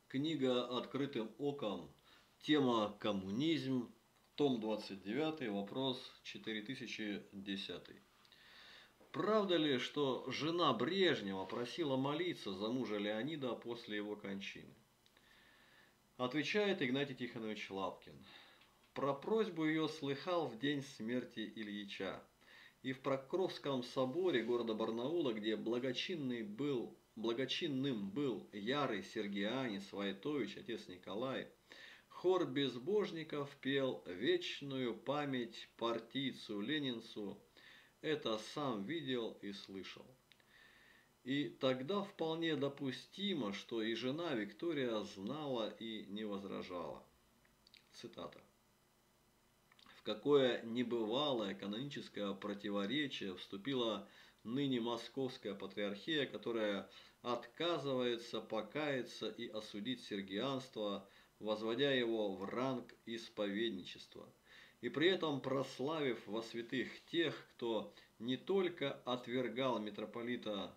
Книга «Открытым оком». Тема «Коммунизм». Том 29, вопрос 4010. Правда ли, что жена Брежнева просила молиться за мужа Леонида после его кончины? Отвечает Игнатий Тихонович Лапкин. Про просьбу ее слыхал в день смерти Ильича. И в Покровском соборе города Барнаула, где благочинным был ярый сергианец Войтович, отец Николай, хор безбожников пел вечную память партийцу ленинцу. Это сам видел и слышал. И тогда вполне допустимо, что и жена Виктория знала и не возражала. Цитата. В какое небывалое каноническое противоречие вступила ныне Московская Патриархия, которая отказывается покаяться и осудить сергианство, возводя его в ранг исповедничества, и при этом прославив во святых тех, кто не только отвергал митрополита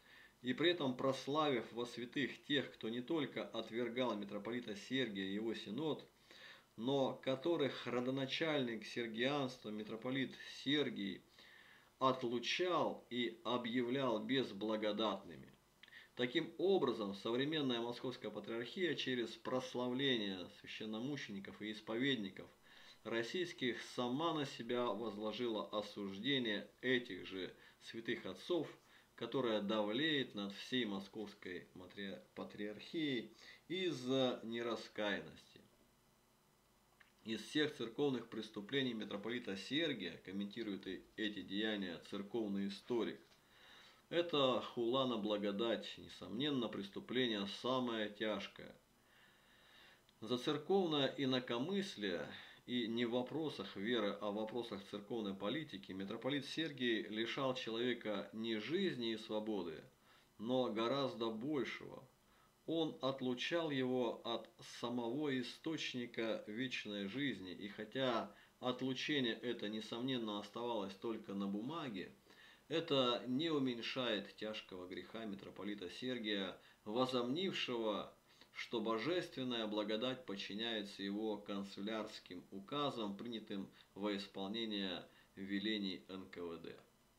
Сергия и его синод, но которых родоначальник сергианства митрополит Сергий отлучал и объявлял безблагодатными. Таким образом, современная Московская Патриархия через прославление священномучеников и исповедников российских сама на себя возложила осуждение этих же святых отцов, которая давлеет над всей Московской Патриархией из-за нераскаянности. Из всех церковных преступлений митрополита Сергия, комментирует эти деяния церковный историк, это хула на благодать, несомненно, преступление самое тяжкое. За церковное инакомыслие, и не в вопросах веры, а в вопросах церковной политики, митрополит Сергий лишал человека не жизни и свободы, но гораздо большего. Он отлучал его от самого источника вечной жизни, и хотя отлучение это, несомненно, оставалось только на бумаге, это не уменьшает тяжкого греха митрополита Сергия, возомнившего, что божественная благодать подчиняется его канцелярским указам, принятым во исполнение велений НКВД.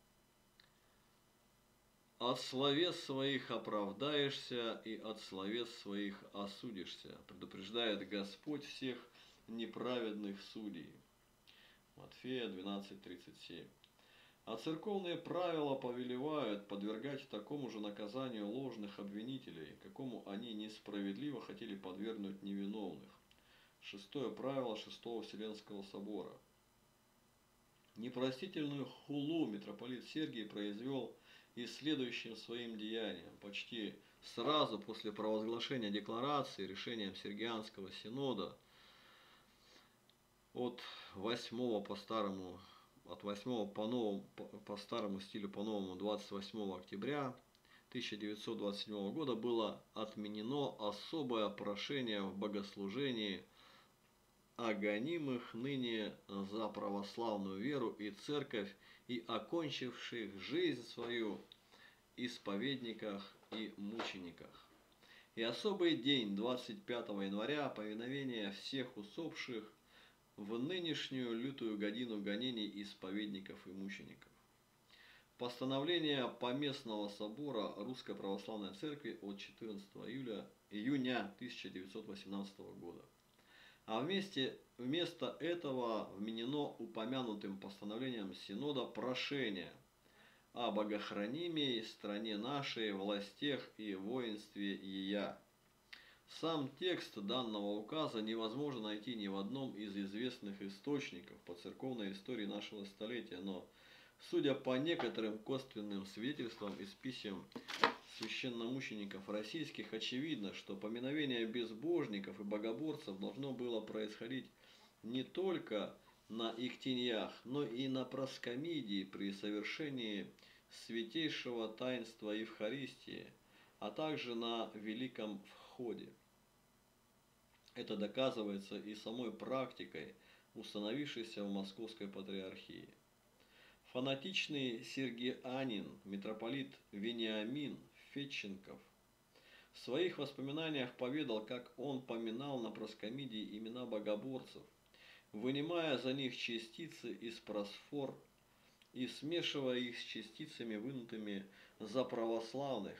От словес своих оправдаешься и от словес своих осудишься, предупреждает Господь всех неправедных судей. Матфея 12:37. А церковные правила повелевают подвергать такому же наказанию ложных обвинителей, какому они несправедливо хотели подвергнуть невиновных. Шестое правило Шестого Вселенского собора. Непростительную хулу митрополит Сергий произвел и следующим своим деянием. Почти сразу после провозглашения декларации решением Сергианского синода от 8 по старому стилю по новому 28 октября 1927 года было отменено особое прошение в богослужении о гонимых ныне за православную веру и церковь и окончивших жизнь свою исповедниках и мучениках. И особый день 25 января повиновение всех усопших в нынешнюю лютую годину гонений исповедников и мучеников. Постановление Поместного собора Русской Православной Церкви от 14 июня 1918 года. А вместо этого вменено упомянутым постановлением Синода прошение о богохранимой стране нашей, властях и воинстве ея. Сам текст данного указа невозможно найти ни в одном из известных источников по церковной истории нашего столетия, но, судя по некоторым косвенным свидетельствам из писем священномучеников российских, очевидно, что поминовение безбожников и богоборцев должно было происходить не только на Ихтиньях, но и на Проскомидии при совершении святейшего таинства Евхаристии, а также на Великом Входе. Это доказывается и самой практикой, установившейся в Московской Патриархии. Фанатичный сергианин, митрополит Вениамин Фетченков, В своих воспоминаниях поведал, как он поминал на проскомидии имена богоборцев, вынимая за них частицы из просфор и смешивая их с частицами, вынутыми за православных,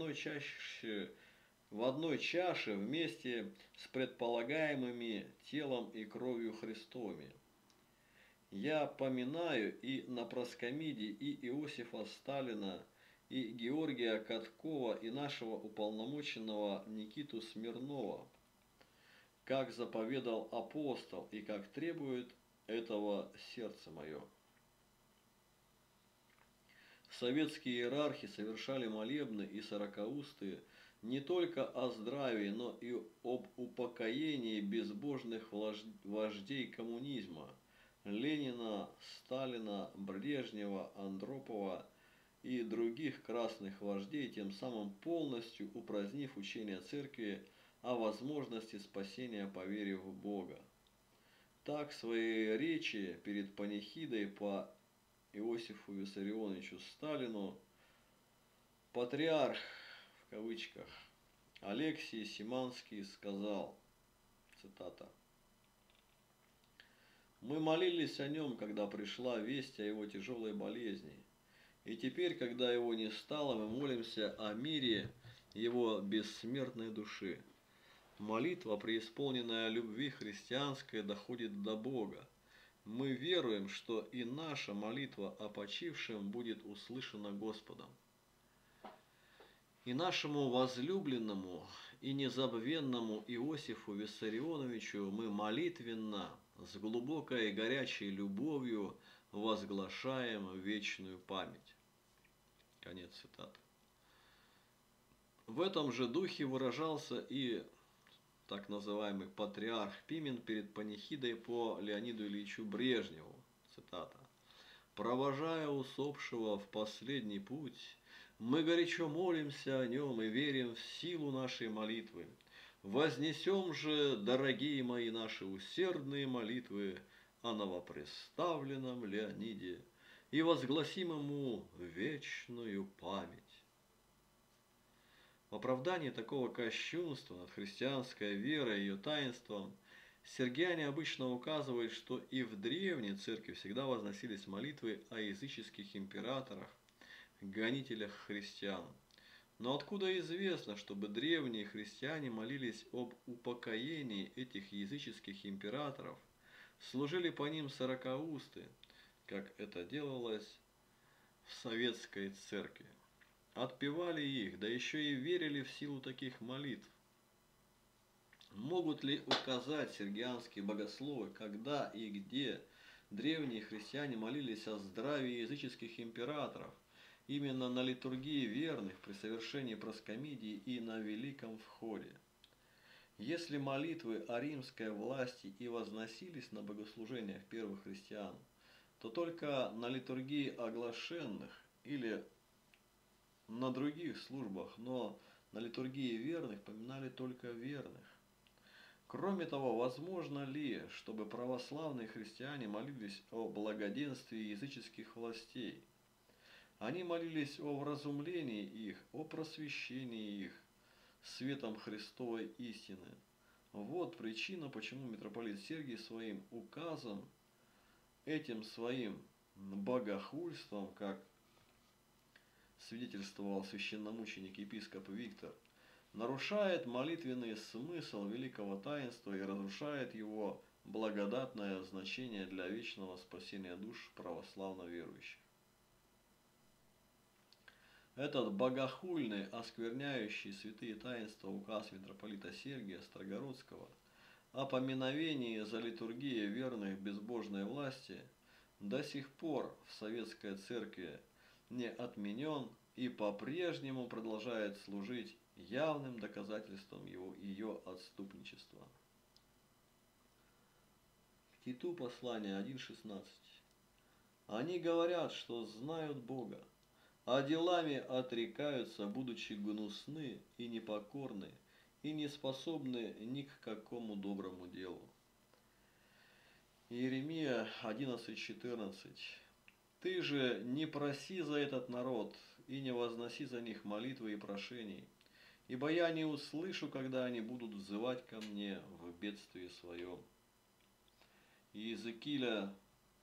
в одной чаше вместе с предполагаемыми телом и кровью Христовыми. Я поминаю и на проскомиде и Иосифа Сталина, и Георгия Каткова, и нашего уполномоченного Никиту Смирнова, как заповедал апостол и как требует этого сердце мое. Советские иерархи совершали молебны и сорокаустые не только о здравии, но и об упокоении безбожных вождей коммунизма – Ленина, Сталина, Брежнева, Андропова и других красных вождей, тем самым полностью упразднив учение церкви о возможности спасения по вере в Бога. Так в своей речи перед панихидой по Иосифу Виссарионовичу Сталину патриарх, в кавычках, Алексий Симанский сказал, цитата: «Мы молились о нем, когда пришла весть о его тяжелой болезни, и теперь, когда его не стало, мы молимся о мире его бессмертной души. Молитва, преисполненная любви христианской, доходит до Бога. Мы веруем, что и наша молитва о почившем будет услышана Господом. И нашему возлюбленному и незабвенному Иосифу Виссарионовичу мы молитвенно, с глубокой и горячей любовью возглашаем вечную память». Конец цитаты. В этом же духе выражался и так называемый патриарх Пимен перед панихидой по Леониду Ильичу Брежневу. Цитата: «Провожая усопшего в последний путь, мы горячо молимся о нем и верим в силу нашей молитвы. Вознесем же, дорогие мои, наши усердные молитвы о новопреставленном Леониде и возгласим ему вечную память». В оправдании такого кощунства над христианской верой и ее таинством Сергиане обычно указывают, что и в древней церкви всегда возносились молитвы о языческих императорах, гонителях христиан. Но откуда известно, чтобы древние христиане молились об упокоении этих языческих императоров, служили по ним сорокаусты, как это делалось в советской церкви? Отпевали их, да еще и верили в силу таких молитв. Могут ли указать сергианские богословы, когда и где древние христиане молились о здравии языческих императоров, именно на литургии верных при совершении проскомидии и на Великом Входе? Если молитвы о римской власти и возносились на богослужениях первых христиан, то только на литургии оглашенных или на других службах, но на литургии верных поминали только верных. Кроме того, возможно ли, чтобы православные христиане молились о благоденствии языческих властей? Они молились о вразумлении их, о просвещении их светом Христовой истины. Вот причина, почему митрополит Сергий своим указом, этим своим богохульством, как свидетельствовал священномученик епископ Виктор, нарушает молитвенный смысл великого таинства и разрушает его благодатное значение для вечного спасения душ православно верующих. Этот богохульный, оскверняющий святые таинства указ митрополита Сергия Строгородского о поминовении за литургией верных безбожной власти до сих пор в советской церкви не отменен и по-прежнему продолжает служить явным доказательством ее отступничества. К Титу послание 1.16. Они говорят, что знают Бога, а делами отрекаются, будучи гнусны и непокорны, и не способны ни к какому доброму делу. Иеремия 11.14. Ты же не проси за этот народ и не возноси за них молитвы и прошений, ибо я не услышу, когда они будут взывать ко мне в бедствии своем. Иезекииля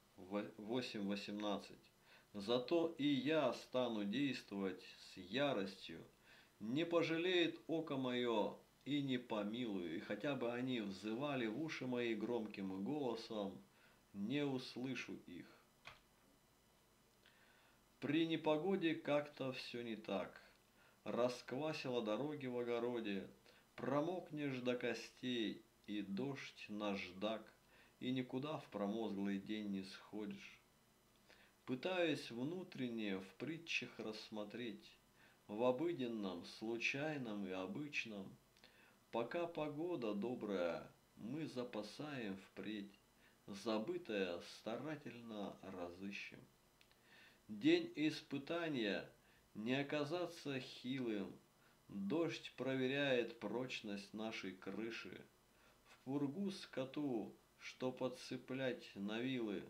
8:18. Зато и я стану действовать с яростью, не пожалеет око мое и не помилую, и хотя бы они взывали в уши мои громким голосом, не услышу их. При непогоде как-то все не так. Расквасило дороги в огороде, промокнешь до костей, и дождь наждак, и никуда в промозглый день не сходишь. Пытаясь внутренне в притчах рассмотреть, в обыденном, случайном и обычном, пока погода добрая, мы запасаем впредь, забытое старательно разыщем. День испытания не оказаться хилым, дождь проверяет прочность нашей крыши, в пургу скоту, что подцеплять на вилы,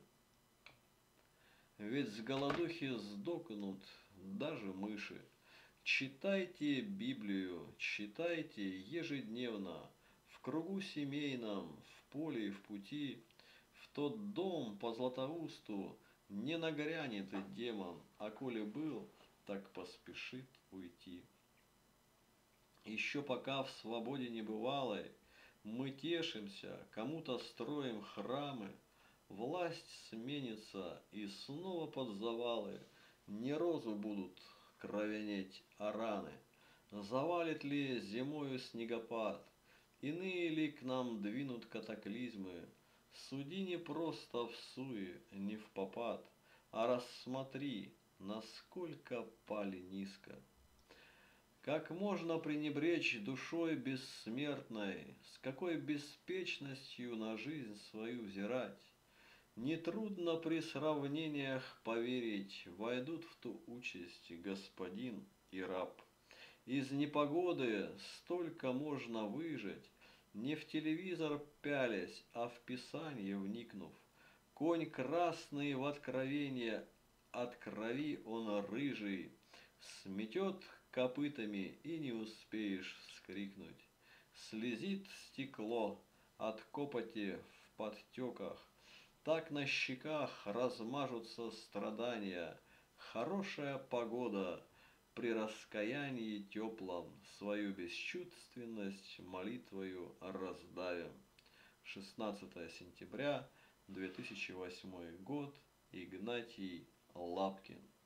ведь с голодухи сдохнут даже мыши. Читайте Библию, читайте ежедневно, в кругу семейном, в поле и в пути, в тот дом по Златоусту не нагрянет демон, а коли был, так поспешит уйти. Еще пока в свободе небывалой мы тешимся, кому-то строим храмы, власть сменится и снова под завалы не розу будут кровенеть, а раны. Завалит ли зимою снегопад, иные ли к нам двинут катаклизмы, суди не просто всуе, не впопад, а рассмотри, насколько пали низко. Как можно пренебречь душой бессмертной, с какой беспечностью на жизнь свою взирать? Нетрудно при сравнениях поверить, войдут в ту участь господин и раб. Из непогоды столько можно выжить, не в телевизор пялясь, а в Писание вникнув. Конь красный в откровение, от крови он рыжий, сметет копытами и не успеешь вскрикнуть. Слезит стекло от копоти в подтеках, так на щеках размажутся страдания. Хорошая погода при раскаянии теплом свою бесчувственность молитвою раздавим. 16 сентября 2008 год. Игнатий Лапкин.